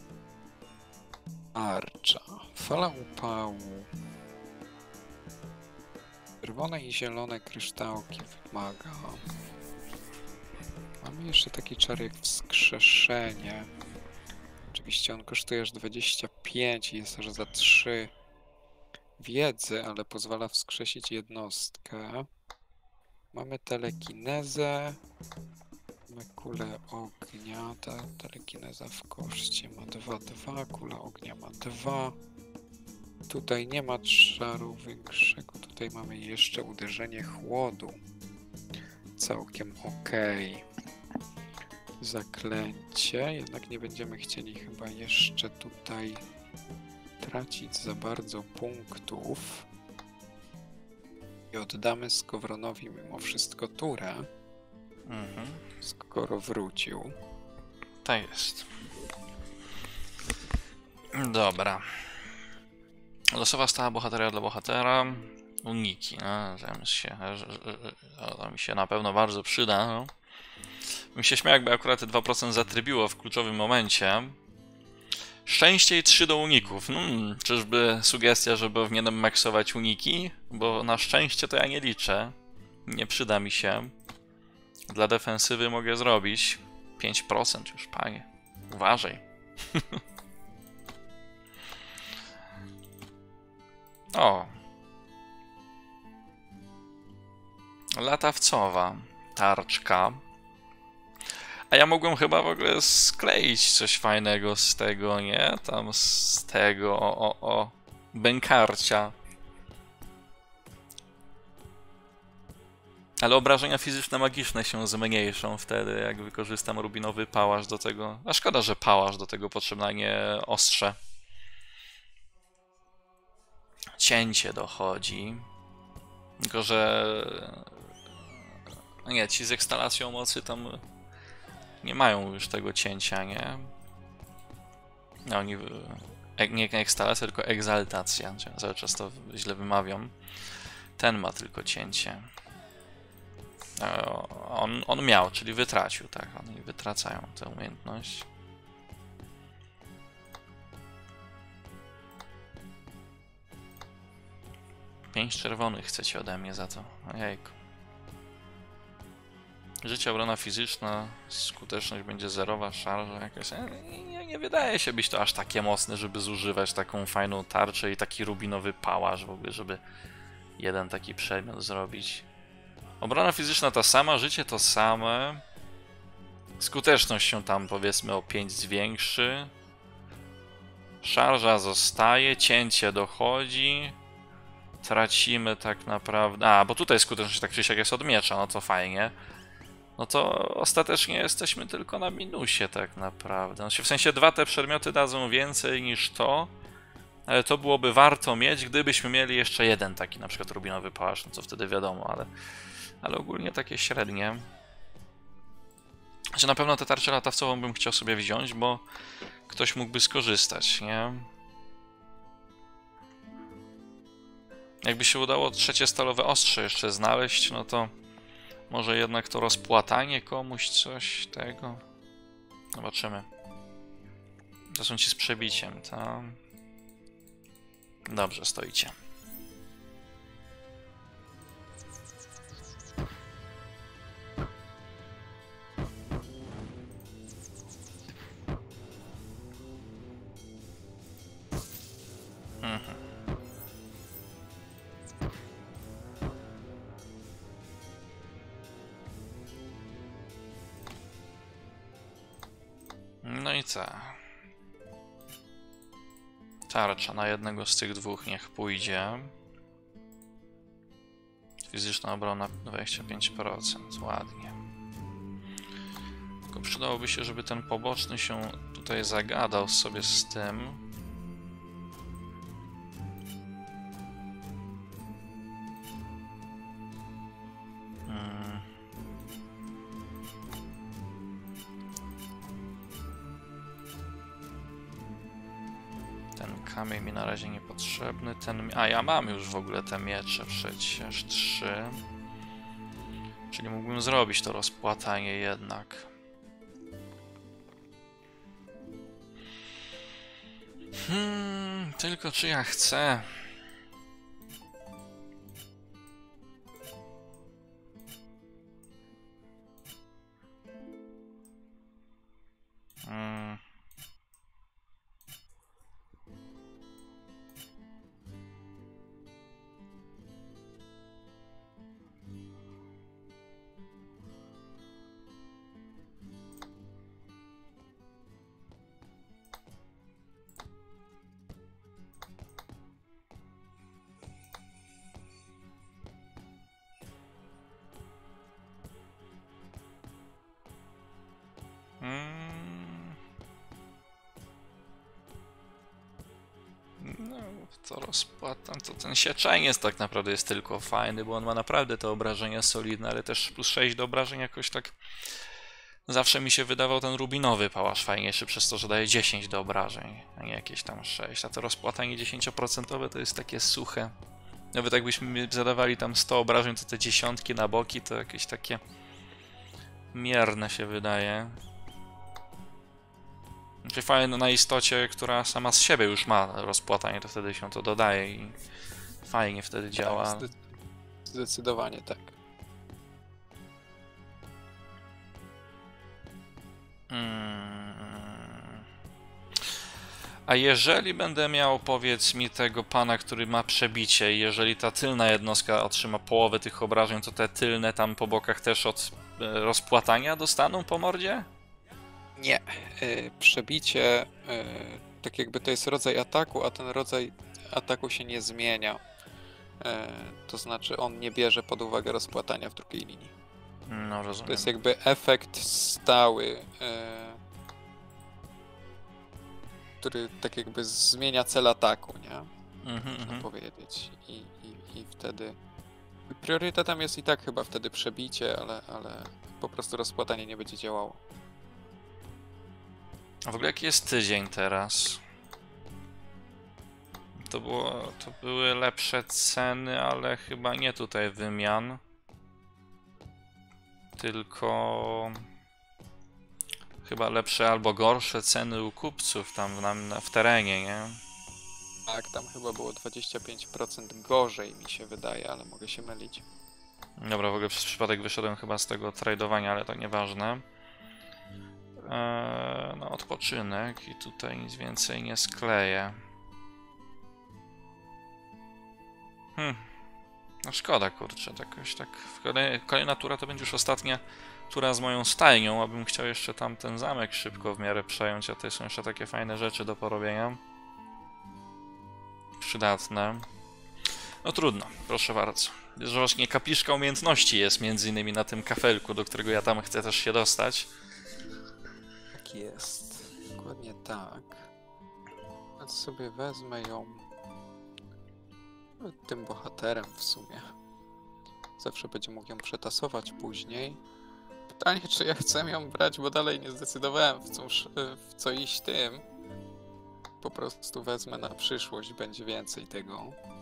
Speaker 2: Tarcza. Fala upału. Czerwone i zielone kryształki wymaga. Mamy jeszcze taki czar jak wskrzeszenie. Oczywiście on kosztuje aż 25 i jest aż za 3 wiedzy, ale pozwala wskrzesić jednostkę. Mamy telekinezę. Mamy kulę ognia. Ta telekineza w koszcie ma 2, kula ognia ma 2. Tutaj nie ma czaru większego. Tutaj mamy jeszcze uderzenie chłodu. Całkiem ok. Zaklęcie. Jednak nie będziemy chcieli chyba jeszcze tutaj tracić za bardzo punktów. I oddamy Skowronowi mimo wszystko turę. Skoro wrócił.
Speaker 1: Tak jest. Dobra. Losowa stała bohateria dla bohatera. Uniki, no, to mi się na pewno bardzo przyda. No. Bym się śmiał, jakby akurat te 2% zatrybiło w kluczowym momencie. Szczęście i 3 do uników. Czyżby sugestia, żeby powinienem maksować uniki? Bo na szczęście to ja nie liczę. Nie przyda mi się. Dla defensywy mogę zrobić 5% już, panie. Uważaj. O. Latawcowa tarczka. A ja mogłem chyba w ogóle skleić coś fajnego z tego, nie? Tam z tego, bękarcia. Ale obrażenia fizyczne, magiczne się zmniejszą wtedy, jak wykorzystam rubinowy pałasz do tego. A szkoda, że pałasz do tego potrzebna, a nie ostrze. Cięcie dochodzi. Tylko, że... Nie, ci z ekstalacją mocy tam nie mają już tego cięcia, nie? No, oni... Nie ekstalacja, tylko egzaltacja. Cały czas to źle wymawiam. Ten ma tylko cięcie. On miał, czyli wytracił, tak. Oni wytracają tę umiejętność. Pięć czerwonych chcecie ode mnie za to. Ojejku. Życie, obrona fizyczna, skuteczność będzie zerowa, szarża jakaś. Nie wydaje się być to aż takie mocne, żeby zużywać taką fajną tarczę i taki rubinowy pałasz w ogóle, żeby jeden taki przedmiot zrobić. Obrona fizyczna ta sama, życie to same. Skuteczność się tam powiedzmy o 5 zwiększy. Szarża zostaje, cięcie dochodzi. Tracimy tak naprawdę... A, bo tutaj skuteczność tak czy siak jest od miecza, no to fajnie. No to ostatecznie jesteśmy tylko na minusie tak naprawdę. No, w sensie dwa te przedmioty dadzą więcej niż to. Ale to byłoby warto mieć, gdybyśmy mieli jeszcze jeden taki, na przykład rubinowy pałasz, no co wtedy wiadomo, ale ogólnie takie średnie. Znaczy na pewno tę tarczę latawcową bym chciał sobie wziąć, bo ktoś mógłby skorzystać, nie? Jakby się udało trzecie stalowe ostrze jeszcze znaleźć, no to może jednak to rozpłatanie komuś coś tego. Zobaczymy. To są ci z przebiciem, tak? Dobrze, stoicie. No i co? Tarcza na jednego z tych dwóch niech pójdzie. Fizyczna obrona 25%, ładnie. Tylko przydałoby się, żeby ten poboczny się tutaj zagadał sobie z tym. Kamień mi na razie niepotrzebny. A ja mam już w ogóle te miecze przecież 3. Czyli mógłbym zrobić to rozpłatanie jednak. Tylko czy ja chcę? No, to rozpłatam, to ten sieczeniec tak naprawdę jest tylko fajny, bo on ma naprawdę te obrażenia solidne, ale też plus 6 do obrażeń jakoś tak Zawsze mi się wydawał ten rubinowy pałasz fajniejszy przez to, że daje 10 do obrażeń, a nie jakieś tam 6. A to rozpłatanie 10% to jest takie suche. Nawet jakbyśmy zadawali tam 100 obrażeń, to te dziesiątki na boki to jakieś takie mierne się wydaje. Znaczy fajne na istocie, która sama z siebie już ma rozpłatanie, to wtedy się to dodaje i fajnie wtedy działa.
Speaker 2: Tak, zdecydowanie tak.
Speaker 1: A jeżeli będę miał, powiedz mi, tego pana, który ma przebicie, i jeżeli ta tylna jednostka otrzyma połowę tych obrażeń, to te tylne tam po bokach też od rozpłatania dostaną po mordzie?
Speaker 2: Nie. Przebicie, tak jakby to jest rodzaj ataku, a ten rodzaj ataku się nie zmienia. To znaczy on nie bierze pod uwagę rozpłatania w drugiej linii.
Speaker 1: No,
Speaker 2: To
Speaker 1: rozumiem.
Speaker 2: jest jakby efekt stały, który tak jakby zmienia cel ataku, nie? Można powiedzieć. I wtedy priorytetem jest i tak chyba wtedy przebicie, ale po prostu rozpłatanie nie będzie działało.
Speaker 1: A w ogóle jaki jest tydzień teraz? To były lepsze ceny, ale chyba nie tutaj wymian. Tylko chyba lepsze albo gorsze ceny u kupców tam w terenie, nie?
Speaker 2: Tak, tam chyba było 25% gorzej mi się wydaje, ale mogę się mylić.
Speaker 1: Dobra, w ogóle przez przypadek wyszedłem chyba z tego tradowania, ale to nieważne. No, odpoczynek i tutaj nic więcej nie skleję. No szkoda, kurczę, tak jakoś tak. Kolejna tura to będzie już ostatnia tura z moją stajnią, abym chciał jeszcze tam ten zamek szybko w miarę przejąć, a to są jeszcze takie fajne rzeczy do porobienia. Przydatne. No trudno, proszę bardzo. Że właśnie kapliczka umiejętności jest między innymi na tym kafelku, do którego ja tam chcę też się dostać.
Speaker 2: Tak jest. Dokładnie tak. Więc sobie wezmę ją tym bohaterem w sumie. Zawsze będzie mógł ją przetasować później. Pytanie, czy ja chcę ją brać, bo dalej nie zdecydowałem w co iść tym. Po prostu wezmę na przyszłość, będzie więcej tego.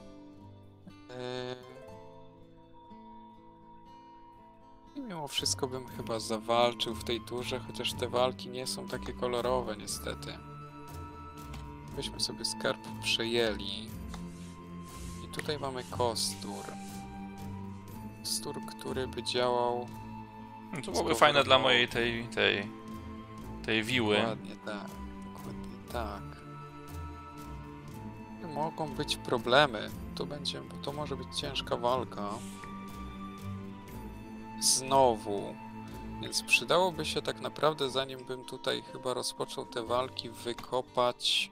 Speaker 2: I mimo wszystko bym chyba zawalczył w tej turze, chociaż te walki nie są takie kolorowe niestety. Byśmy sobie skarb przejęli. I tutaj mamy kostur. Kostur, który by działał...
Speaker 1: No to byłoby fajne dla mojej tej wiły.
Speaker 2: Dokładnie tak. Dokładnie tak. Mogą być problemy. Bo to może być ciężka walka. Znowu. Więc przydałoby się tak naprawdę, zanim bym tutaj chyba rozpoczął te walki, wykopać...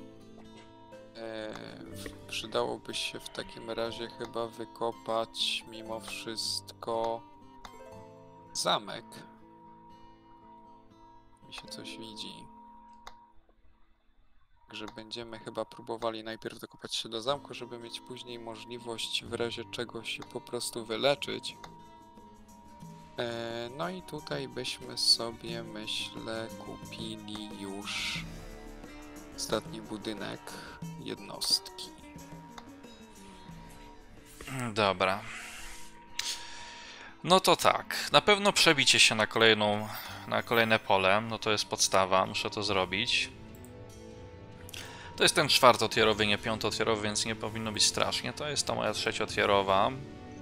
Speaker 2: przydałoby się w takim razie chyba wykopać mimo wszystko zamek. Mi się coś widzi. Także będziemy chyba próbowali najpierw dokopać się do zamku, żeby mieć później możliwość w razie czego się po prostu wyleczyć. No i tutaj byśmy sobie, myślę, kupili już ostatni budynek jednostki.
Speaker 1: Dobra. No to tak. Na pewno przebicie się na kolejne pole. No to jest podstawa. Muszę to zrobić. To jest ten czwartotierowy, nie piątotierowy, więc nie powinno być strasznie. To jest ta moja trzeciotierowa.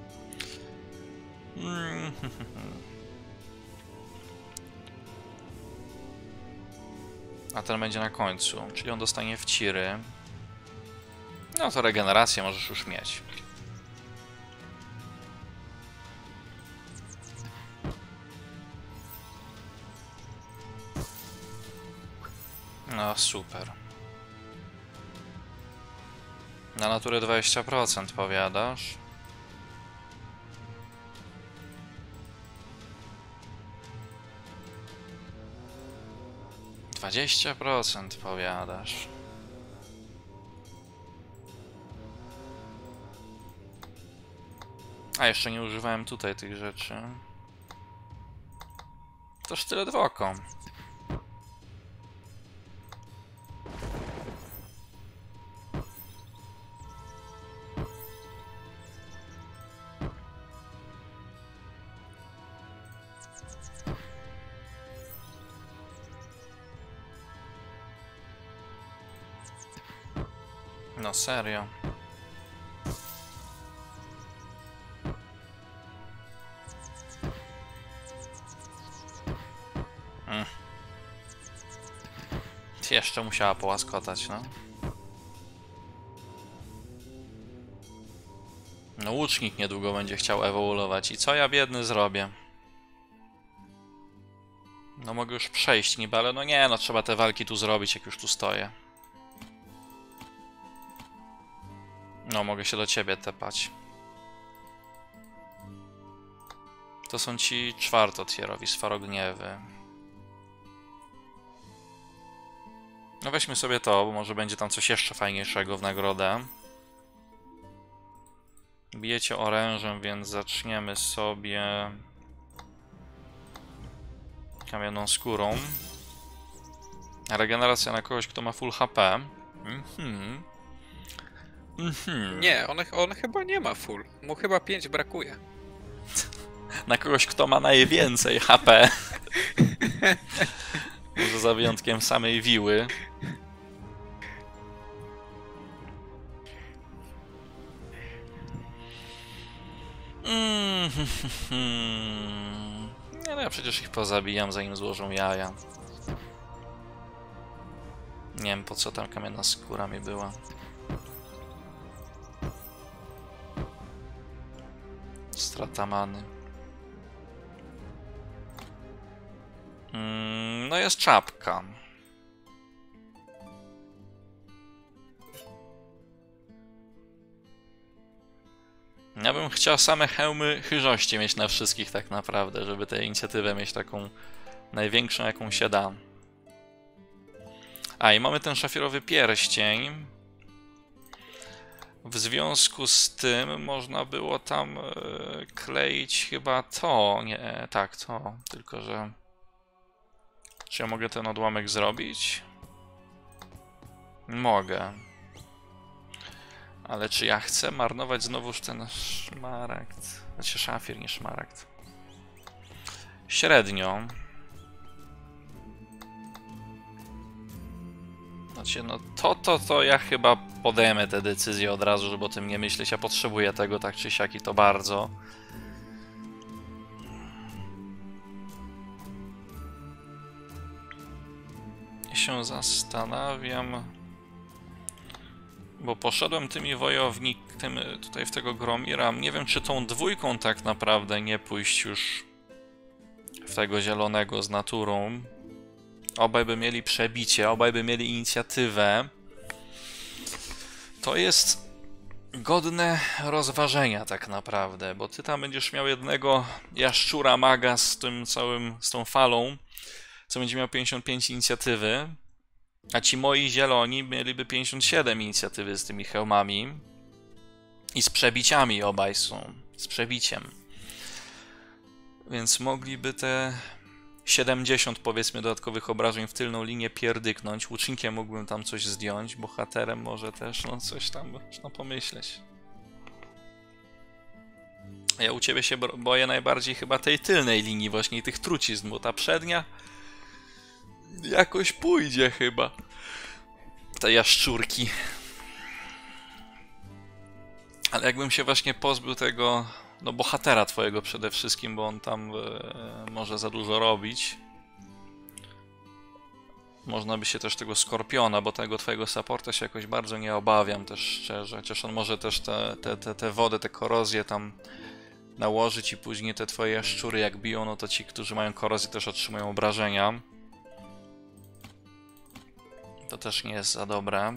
Speaker 1: A ten będzie na końcu, czyli on dostanie wciry. No to regenerację możesz już mieć. No super. Na naturę 20% powiadasz? Dwadzieścia procent powiadasz. A jeszcze nie używałem tutaj tych rzeczy. To sztylet w oko. No serio. Jeszcze musiała połaskotać, no. No łucznik niedługo będzie chciał ewoluować. I co ja biedny zrobię? No mogę już przejść niby, ale no nie, no trzeba te walki tu zrobić, jak już tu stoję. No, mogę się do ciebie tepać. To są ci czwartotierowi, Swarogniewy. No weźmy sobie to, bo może będzie tam coś jeszcze fajniejszego w nagrodę. Bijecie orężem, więc zaczniemy sobie kamienną skórą. Regeneracja na kogoś, kto ma full HP.
Speaker 2: Nie, on chyba nie ma full. Mu chyba 5 brakuje.
Speaker 1: Na kogoś, kto ma najwięcej HP. Może za wyjątkiem samej Wiły. No ja przecież ich pozabijam, zanim złożą jaja. Nie wiem, po co tam kamienna skóra mi była. Strata many. No jest czapka. Ja bym chciał same hełmy chyżości mieć na wszystkich tak naprawdę, żeby tę inicjatywę mieć taką największą, jaką się da. A i mamy ten szafirowy pierścień. W związku z tym można było tam kleić chyba to. Nie, tak, to. Tylko że... Czy ja mogę ten odłamek zrobić? Mogę. Ale czy ja chcę marnować znowuż ten szmaragd? Znaczy szafir, nie szmaragd. Średnio. Znaczy, no to ja chyba podejmę tę decyzję od razu, żeby o tym nie myśleć. Ja potrzebuję tego tak czy siak i to bardzo. Ja się zastanawiam... Bo poszedłem tymi wojownikami, tutaj w tego Gromira. Nie wiem, czy tą dwójką tak naprawdę nie pójść już w tego zielonego z naturą. Obaj by mieli przebicie, obaj by mieli inicjatywę. To jest godne rozważenia tak naprawdę, bo ty tam będziesz miał jednego jaszczura maga z tym z tą falą, co będzie miał 55 inicjatywy. A ci moi zieloni mieliby 57 inicjatywy z tymi hełmami. I z przebiciami obaj są. Z przebiciem. Więc mogliby te 70 powiedzmy dodatkowych obrażeń w tylną linię pierdyknąć. Łucznikiem mógłbym tam coś zdjąć. Bohaterem może też no coś tam można pomyśleć. Ja u ciebie się boję najbardziej chyba tej tylnej linii właśnie tych trucizn, bo ta przednia... Jakoś pójdzie chyba. Te jaszczurki. Ale jakbym się właśnie pozbył tego... No bohatera twojego przede wszystkim, bo on tam może za dużo robić. Można by się też tego Skorpiona, bo tego twojego supporta się jakoś bardzo nie obawiam też szczerze. Chociaż on może też te wodę, te korozje tam nałożyć i później te twoje jaszczury jak biją, no to ci, którzy mają korozję też otrzymują obrażenia. To też nie jest za dobre.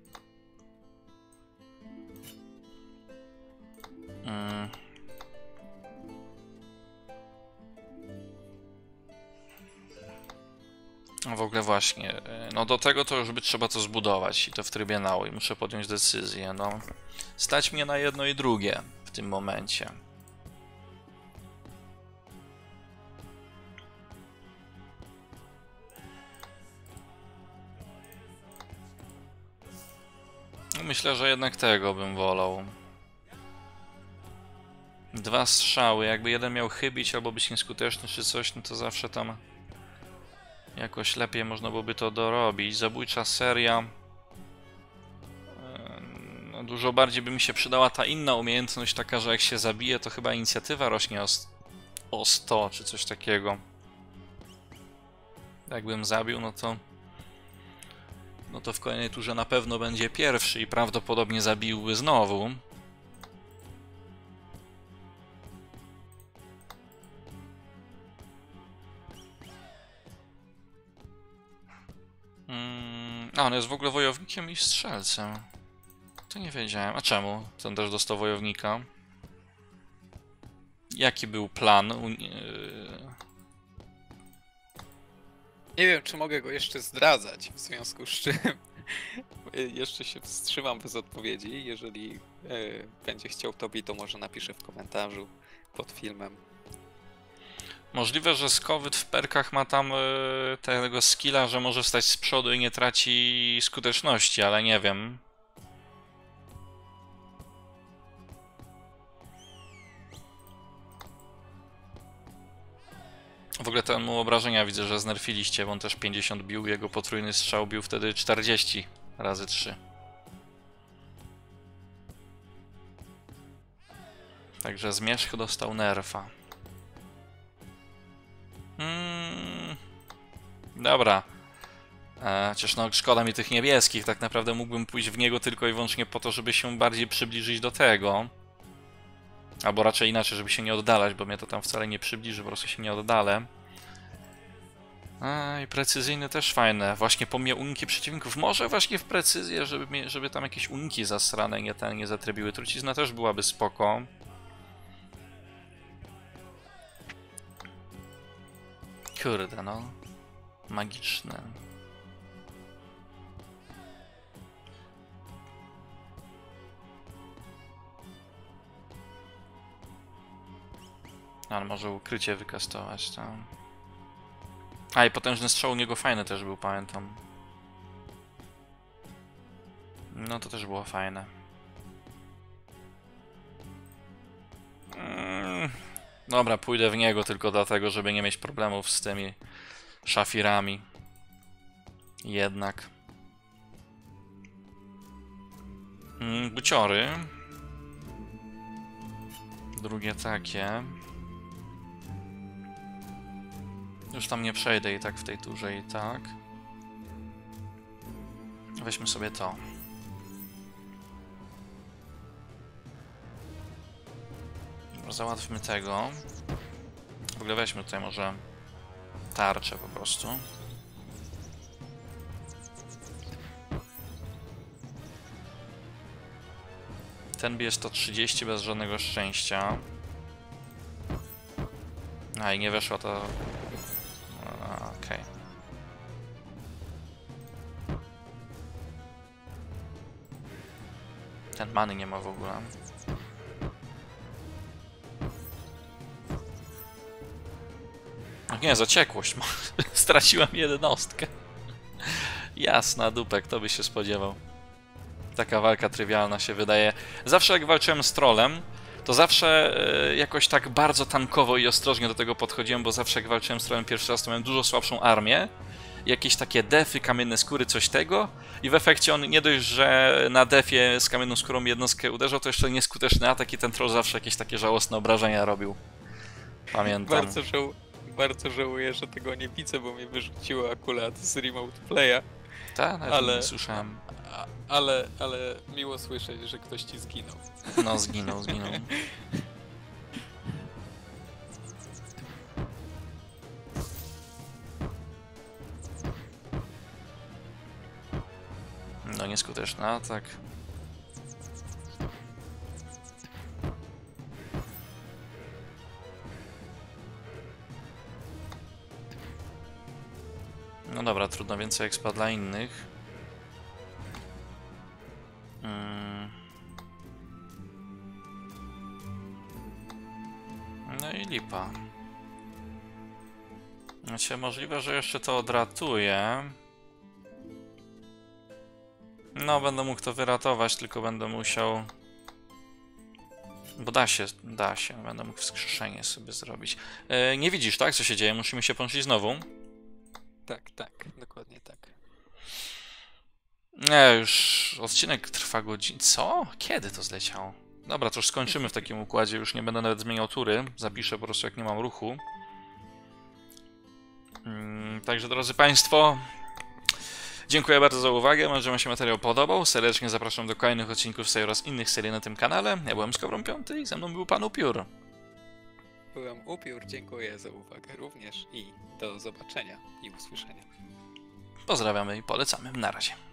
Speaker 1: W ogóle właśnie, no do tego to już by trzeba to zbudować i to w trybie now i muszę podjąć decyzję, no. Stać mnie na jedno i drugie w tym momencie. Myślę, że jednak tego bym wolał. 2 strzały, jakby jeden miał chybić albo być nieskuteczny czy coś, no to zawsze tam jakoś lepiej można byłoby to dorobić. Zabójcza seria. No, dużo bardziej by mi się przydała ta inna umiejętność, taka, że jak się zabije, to chyba inicjatywa rośnie o 100 czy coś takiego. Jakbym zabił, no to w kolejnej turze na pewno będzie pierwszy i prawdopodobnie zabiłby znowu. A, on jest w ogóle wojownikiem i strzelcem. To nie wiedziałem. A czemu? Ten też dostał wojownika. Jaki był plan?
Speaker 2: Nie wiem, czy mogę go jeszcze zdradzać, w związku z czym jeszcze się wstrzymam bez odpowiedzi. Jeżeli będzie chciał Tobi, to może napisze w komentarzu pod filmem.
Speaker 1: Możliwe, że Skowyt w perkach ma tam tego skilla, że może stać z przodu i nie traci skuteczności, ale nie wiem. W ogóle ten mu obrażenia widzę, że znerfiliście, bo on też 50 bił, jego potrójny strzał bił wtedy 40 razy 3. Także Zmierzch dostał nerfa. Dobra. Chociaż no szkoda mi tych niebieskich, tak naprawdę mógłbym pójść w niego tylko i wyłącznie po to, żeby się bardziej przybliżyć do tego. Albo raczej inaczej, żeby się nie oddalać, bo mnie to tam wcale nie przybliży, po prostu się nie oddalę. I precyzyjny też fajne. Właśnie pomimo uniki przeciwników. Może właśnie w precyzję, żeby tam jakieś uniki zasrane nie zatrybiły. Trucizna też byłaby spoko. Kurde, no. Magiczne. Ale może ukrycie wykastować tam. A i potężny strzał u niego fajny też był, pamiętam. No to też było fajne. Dobra, pójdę w niego tylko dlatego, żeby nie mieć problemów z tymi szafirami. Jednak. Buciory. Drugie takie. Już tam nie przejdę i tak w tej turze i tak. Weźmy sobie to. Załatwmy tego. W ogóle weźmy tutaj może tarczę po prostu. Ten bije 130 bez żadnego szczęścia. A i nie weszła to... Okej. Ten many nie ma w ogóle. Nie, zaciekłość. Straciłem jednostkę. Jasna dupa, kto by się spodziewał. Taka walka trywialna się wydaje. Zawsze jak walczyłem z trollem, to zawsze jakoś tak bardzo tankowo i ostrożnie do tego podchodziłem, bo zawsze jak walczyłem z trollem pierwszy raz, to miałem dużo słabszą armię. Jakieś takie defy, kamienne skóry, coś tego. I w efekcie on nie dość, że na defie z kamienną skórą jednostkę uderzał, to jeszcze nieskuteczny atak i ten troll zawsze jakieś takie żałosne obrażenia robił. Pamiętam.
Speaker 2: Bardzo żałuję, że tego nie widzę, bo mnie wyrzuciło akurat z remote playa.
Speaker 1: Tak, ale nie słyszałem.
Speaker 2: Ale miło słyszeć, że ktoś ci zginął.
Speaker 1: No, zginął. No, nieskuteczny atak. No dobra, trudno, więcej expa dla innych. No i lipa. Znaczy, możliwe, że jeszcze to odratuje. No, będę mógł to wyratować, tylko będę musiał... Bo da się. Będę mógł wskrzeszenie sobie zrobić. Nie widzisz, tak? Co się dzieje? Musimy się połączyć znowu.
Speaker 2: Tak, tak, dokładnie tak.
Speaker 1: Nie, już odcinek trwa godzinę. Co? Kiedy to zleciało? Dobra, to już skończymy w takim układzie. Już nie będę nawet zmieniał tury. Zapiszę po prostu, jak nie mam ruchu. Także, drodzy Państwo, dziękuję bardzo za uwagę. Mam nadzieję, że Wam się materiał podobał. Serdecznie zapraszam do kolejnych odcinków serii oraz innych serii na tym kanale. Ja byłem Skowron Piąty i ze mną był Pan Upiór.
Speaker 2: Byłem Upiór, dziękuję za uwagę również i do zobaczenia i usłyszenia.
Speaker 1: Pozdrawiamy i polecamy. Na razie.